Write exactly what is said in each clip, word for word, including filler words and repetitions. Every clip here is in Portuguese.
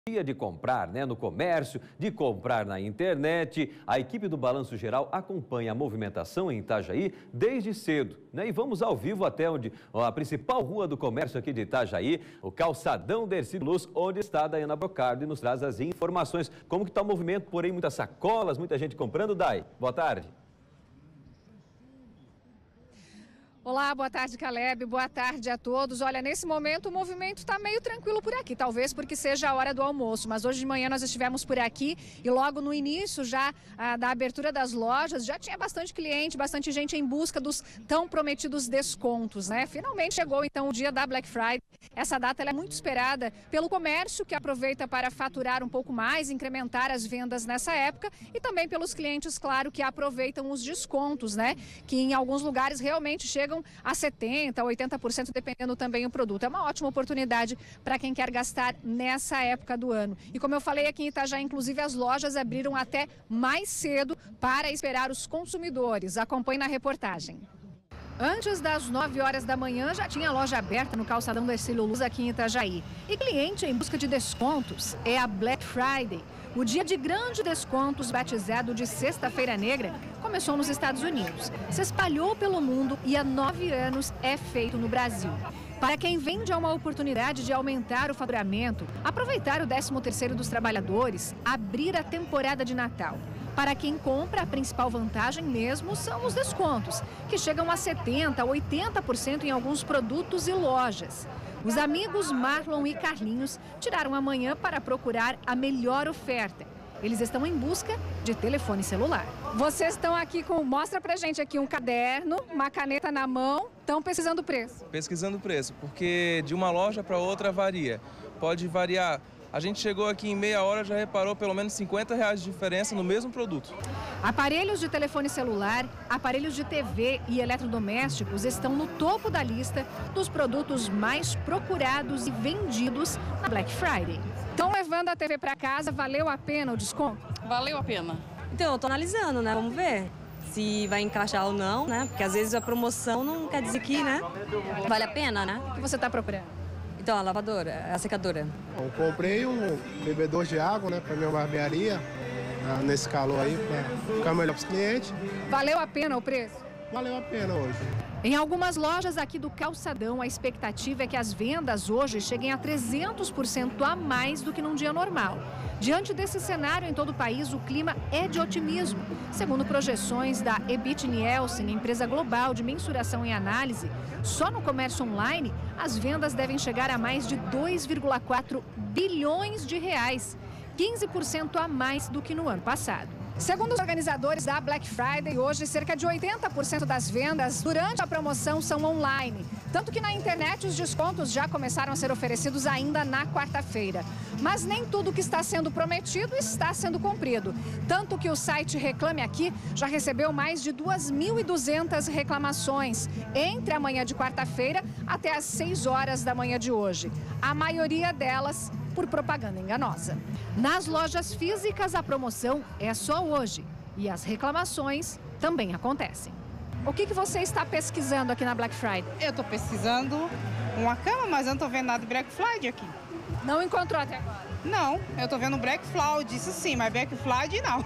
Dia de comprar, né, no comércio, de comprar na internet. A equipe do Balanço Geral acompanha a movimentação em Itajaí desde cedo, né? E vamos ao vivo até onde a principal rua do comércio aqui de Itajaí, o calçadão Dercílio Luz, onde está a Dayana Brocardo e nos traz as informações. Como que está o movimento? Porém, muitas sacolas, muita gente comprando. Day, boa tarde. Olá, boa tarde, Caleb. Boa tarde a todos. Olha, nesse momento o movimento está meio tranquilo por aqui, talvez porque seja a hora do almoço. Mas hoje de manhã nós estivemos por aqui e logo no início já ah, da abertura das lojas já tinha bastante cliente, bastante gente em busca dos tão prometidos descontos, né? Finalmente chegou então o dia da Black Friday. Essa data ela é muito esperada pelo comércio, que aproveita para faturar um pouco mais, incrementar as vendas nessa época, e também pelos clientes, claro, que aproveitam os descontos, né? Que em alguns lugares realmente chegam a setenta por cento, oitenta por cento, dependendo também do produto. É uma ótima oportunidade para quem quer gastar nessa época do ano. E como eu falei aqui em Itajaí, inclusive as lojas abriram até mais cedo para esperar os consumidores. Acompanhe na reportagem. Antes das nove horas da manhã, já tinha loja aberta no calçadão Dercílio Luz aqui em Itajaí. E cliente em busca de descontos é a Black Friday. O dia de grande descontos, batizado de Sexta-feira Negra, começou nos Estados Unidos. Se espalhou pelo mundo e há nove anos é feito no Brasil. Para quem vende, é uma oportunidade de aumentar o faturamento, aproveitar o décimo terceiro dos trabalhadores, abrir a temporada de Natal. Para quem compra, a principal vantagem mesmo são os descontos, que chegam a setenta por cento, oitenta por cento em alguns produtos e lojas. Os amigos Marlon e Carlinhos tiraram a manhã para procurar a melhor oferta. Eles estão em busca de telefone celular. Vocês estão aqui com... Mostra pra gente aqui um caderno, uma caneta na mão. Estão pesquisando o preço. Pesquisando o preço, porque de uma loja para outra varia. Pode variar. A gente chegou aqui em meia hora, já reparou pelo menos cinquenta reais de diferença no mesmo produto. Aparelhos de telefone celular, aparelhos de T V e eletrodomésticos estão no topo da lista dos produtos mais procurados e vendidos na Black Friday. Estão levando a T V para casa, valeu a pena o desconto? Valeu a pena. Então, eu tô analisando, né? Vamos ver se vai encaixar ou não, né? Porque às vezes a promoção não quer dizer que, né? Vale a pena, né? O que você está procurando? Então, a lavadora, a secadora. Eu comprei um bebedor de água, né, para minha barbearia, nesse calor aí, para ficar melhor para os clientes. Valeu a pena o preço? Valeu a pena hoje. Em algumas lojas aqui do calçadão, a expectativa é que as vendas hoje cheguem a trezentos por cento a mais do que num dia normal. Diante desse cenário em todo o país, o clima é de otimismo. Segundo projeções da Ebit Nielsen, empresa global de mensuração e análise, só no comércio online, as vendas devem chegar a mais de dois vírgula quatro bilhões de reais, quinze por cento a mais do que no ano passado. Segundo os organizadores da Black Friday, hoje cerca de oitenta por cento das vendas durante a promoção são online. Tanto que na internet os descontos já começaram a ser oferecidos ainda na quarta-feira. Mas nem tudo que está sendo prometido está sendo cumprido. Tanto que o site Reclame Aqui já recebeu mais de duas mil e duzentas reclamações entre a manhã de quarta-feira até as seis horas da manhã de hoje. A maioria delas por propaganda enganosa. Nas lojas físicas, a promoção é só hoje e as reclamações também acontecem. O que, que você está pesquisando aqui na Black Friday? Eu estou pesquisando uma cama, mas eu não estou vendo nada de Black Friday aqui. Não encontrou até agora? Não, eu estou vendo Black Friday, isso sim, mas Black Friday não.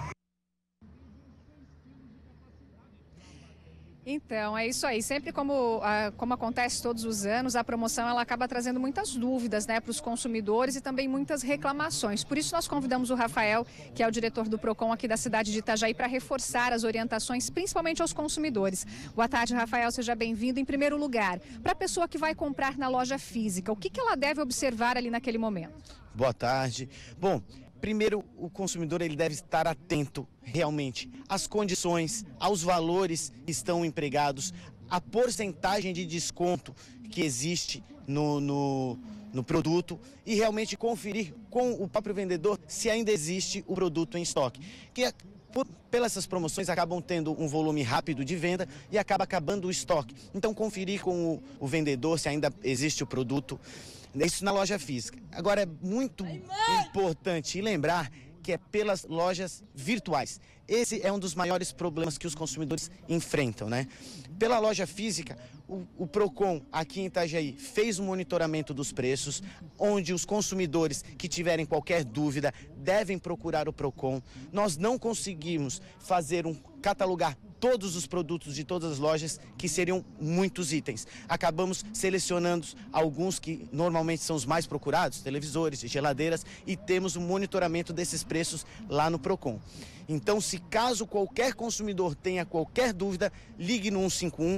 Então, é isso aí. Sempre como, ah, como acontece todos os anos, a promoção ela acaba trazendo muitas dúvidas, né, para os consumidores e também muitas reclamações. Por isso, nós convidamos o Rafael, que é o diretor do Procon aqui da cidade de Itajaí, para reforçar as orientações, principalmente aos consumidores. Boa tarde, Rafael. Seja bem-vindo. Em primeiro lugar, para a pessoa que vai comprar na loja física, o que, que ela deve observar ali naquele momento? Boa tarde. Bom, primeiro, o consumidor ele deve estar atento realmente às condições, aos valores que estão empregados, à porcentagem de desconto que existe no, no, no produto e realmente conferir com o próprio vendedor se ainda existe o produto em estoque. Que por, pelas essas promoções acabam tendo um volume rápido de venda e acaba acabando o estoque. Então conferir com o, o vendedor se ainda existe o produto. Isso na loja física. Agora é muito importante lembrar que é pelas lojas virtuais. Esse é um dos maiores problemas que os consumidores enfrentam, né? Pela loja física, o, o Procon aqui em Itajaí fez um monitoramento dos preços, onde os consumidores que tiverem qualquer dúvida devem procurar o Procon. Nós não conseguimos fazer um catalogar todos os produtos de todas as lojas, que seriam muitos itens. Acabamos selecionando alguns que normalmente são os mais procurados, televisores, geladeiras, e temos o monitoramento desses preços lá no Procon. Então, se caso qualquer consumidor tenha qualquer dúvida, ligue no um cinco um.